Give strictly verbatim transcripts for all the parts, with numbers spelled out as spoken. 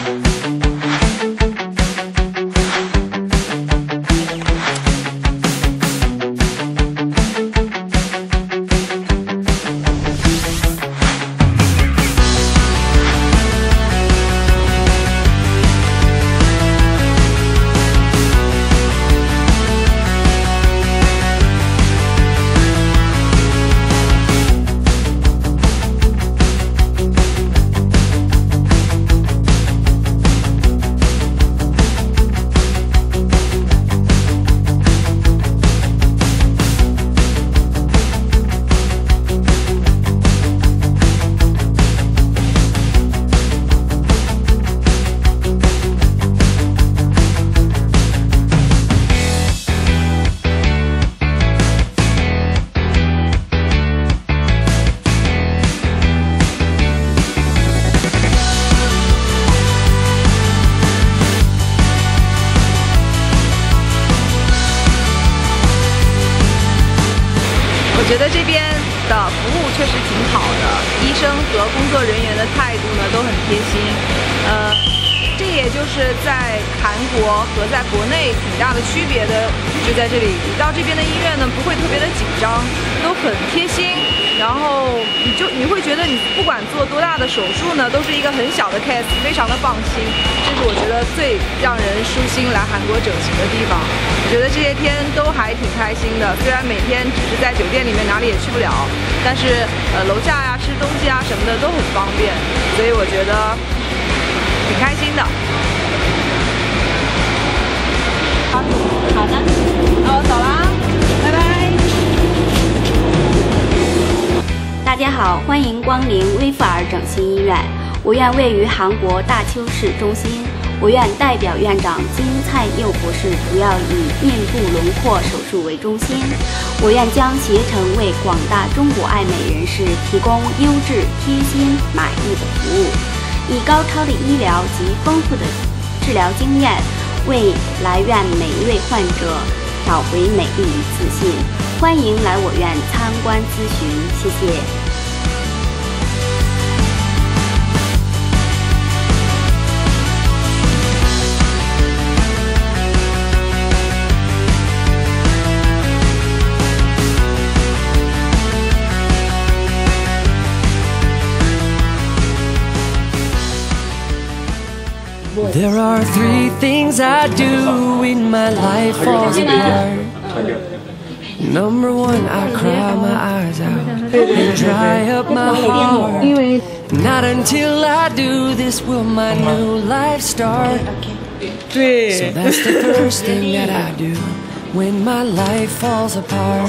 我觉得这边的服务确实挺好的，医生和工作人员的态度呢都很贴心。呃，这也就是在韩国和在国内挺大的区别的，就在这里。你到这边的医院呢，不会特别的紧张，都很贴心。然后你就你会觉得你不管做多大的手术呢，都是一个很小的 case， 非常的放心。这是我觉得最让人舒心来韩国整形的地方。我觉得这些天都还挺开心的，虽然每天只是在酒店里面哪里也去不了，但是呃楼下呀、吃东西啊什么的都很方便，所以我觉得挺开心的。好，好的，那我走啦，拜拜。 大家好，欢迎光临威富尔整形医院。我院位于韩国大邱市中心。我院代表院长金灿佑博士主要以面部轮廓手术为中心。我院将携程为广大中国爱美人士提供优质、贴心、满意的服务，以高超的医疗及丰富的治疗经验，为来院每一位患者找回美丽与自信。欢迎来我院参观咨询，谢谢。 There are three things I do when my life falls apart. Number one, I cry my eyes out and dry up my heart. Not until I do this will my new life start. So that's the first thing that I do when my life falls apart.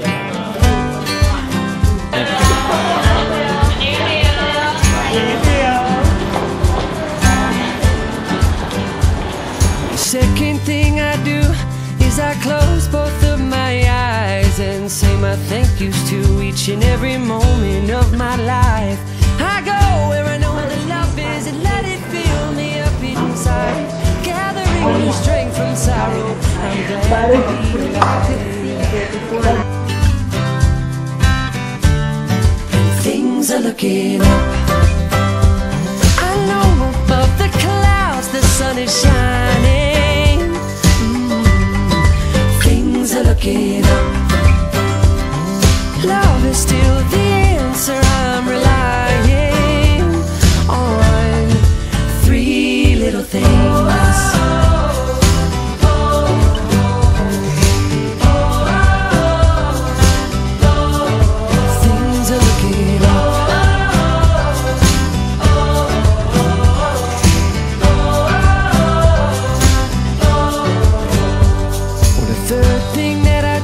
Second thing I do is I close both of my eyes and say my thank yous to each and every moment of my life. I go where I know the love is and let it fill me up inside, gathering new strength from sorrow. I'm glad to be alive. And things are looking up. I know above the clouds the sun is shining. Looking up, love is still the answer. I'm relying on three little things. Things are looking up. Well, the third thing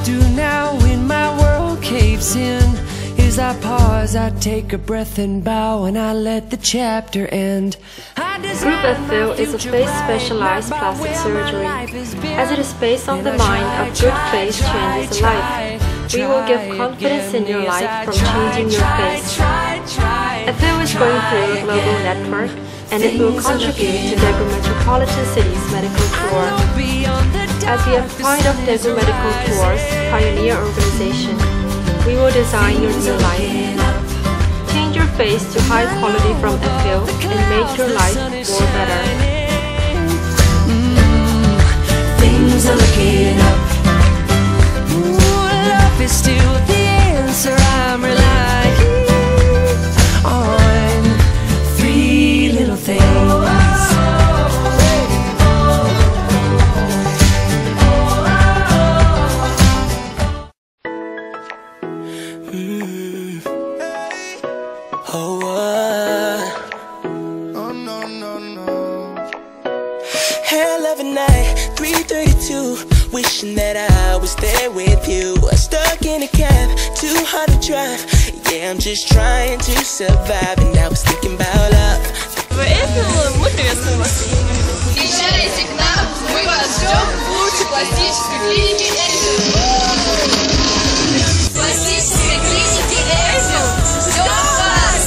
I pause, I take a breath and bow, and I let the chapter end. Group E F I L is a face-specialized plastic surgery. As it is based on the mind of good face changes a life, we will give confidence in your life from changing your face. E F I L is going through a global network, and it will contribute to Daegu Metropolitan City's medical tour. As we have part of Daegu Medical Tour's pioneer organization, we will design your new life. Change your face to high quality from E F I L and make your life more better. Mm, things are looking up. Ooh, love is still the answer. I'm relying on three little things. Mm. Oh, uh. oh no, no, no. Hell of a night, three thirty-two. Wishing that I was there with you. Stuck in a cab, too hard to drive. Yeah, I'm just trying to survive. And I was thinking about love. В и эф ай эл мы приветствуем вас. Приезжайте к нам, мы вас ждем в лучшей пластической клинике и эф ай эл. Пластической клиники и эф ай эл ждем вас!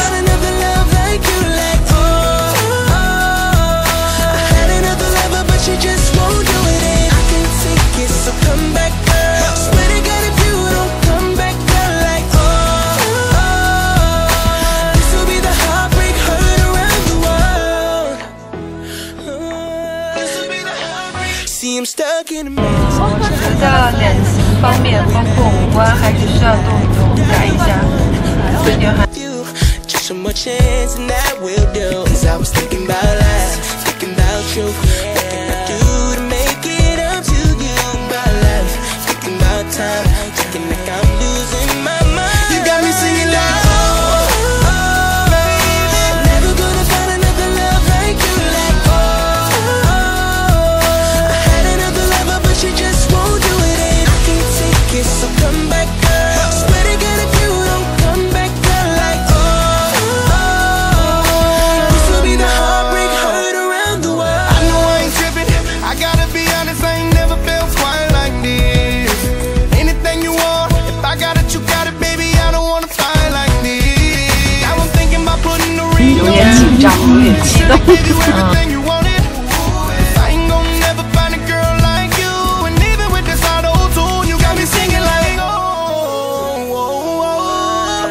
Come back, girl. Swear to God, if you don't come back, girl, like oh, oh, oh. This will be the heartbreak heard around the world. Oh, this will be the heartbreak. See, I'm stuck in a maze. 我觉得脸型方面，包括五官，还是需要动一动，改一下。最近还。 Just one more chance and that will do. 'Cause I was thinking about life, thinking about you. What can I do to make it up to you? About life, thinking about time, thinking like I'm losing my mind. You got me singing like oh, oh, oh, baby. Never gonna find another love like you, like oh, oh, oh. I had another lover, but she just won't do it, and I can't take it. So come back, girl. Swear to God, if you don't come back, girl, like oh, oh, oh. This will be the heartbreak heard around the world. I know I ain't tripping. I gotta be honest, I ain't never felt quite like this. Anything you want, if I got it, you got it, baby. I don't wanna fight like this. Now I'm thinking about putting the ring on. 有点紧张，有点激动。 Everything you wanted. I ain't gonna never find a girl like you. And even with this auto-tune, you got me singing like oh, oh, oh.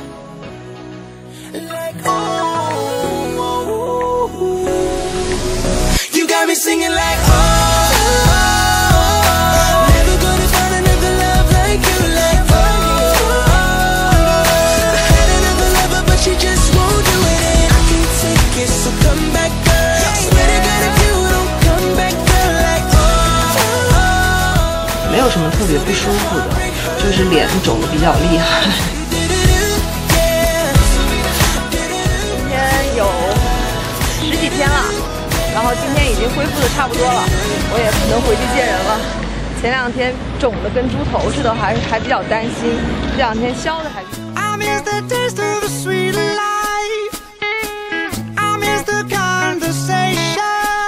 Like oh, oh, oh. You got me singing like oh, oh, oh. Never gonna find another love like you, like oh, oh, oh. I had another lover, but she just won't do it, and I can't take it. So come back, girl. Swear to God, if you don't come back, girl, like oh, oh, oh. 没有什么特别不舒服的，就是脸肿的比较厉害。今天有十几天了，然后今天已经恢复的差不多了，我也能回去见人了。前两天肿的跟猪头似的，还还比较担心，这两天消的还是。 I miss the taste of a sweet life. I miss the conversation.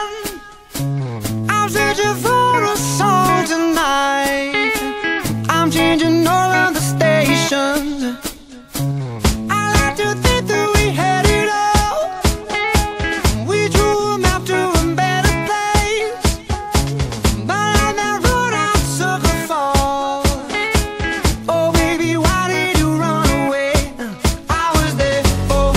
I'm searching for a song tonight. I'm changing all of the stations. I like to think that we had it all. We drew a map to a better place. But on that road I took a fall. Oh baby, why did you run away? I was there for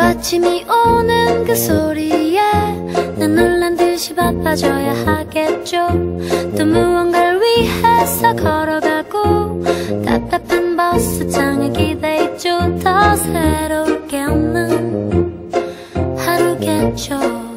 아침이 오는 그 소리에 난 놀란 듯이 바빠져야 하겠죠. 또 무언가를 위해서 걸어가고 답답한 버스장에 기대있죠. 더 새로울 게 없는 하루겠죠.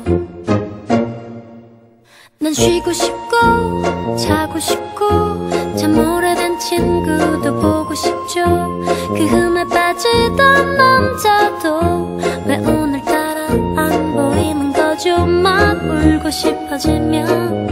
난 쉬고 싶고 자고 싶고 참 오래된 친구도 보고 싶죠. 그 흠에 빠지던 남자도 왜 오늘따라 안 보이는 거죠. 막 울고 싶어지면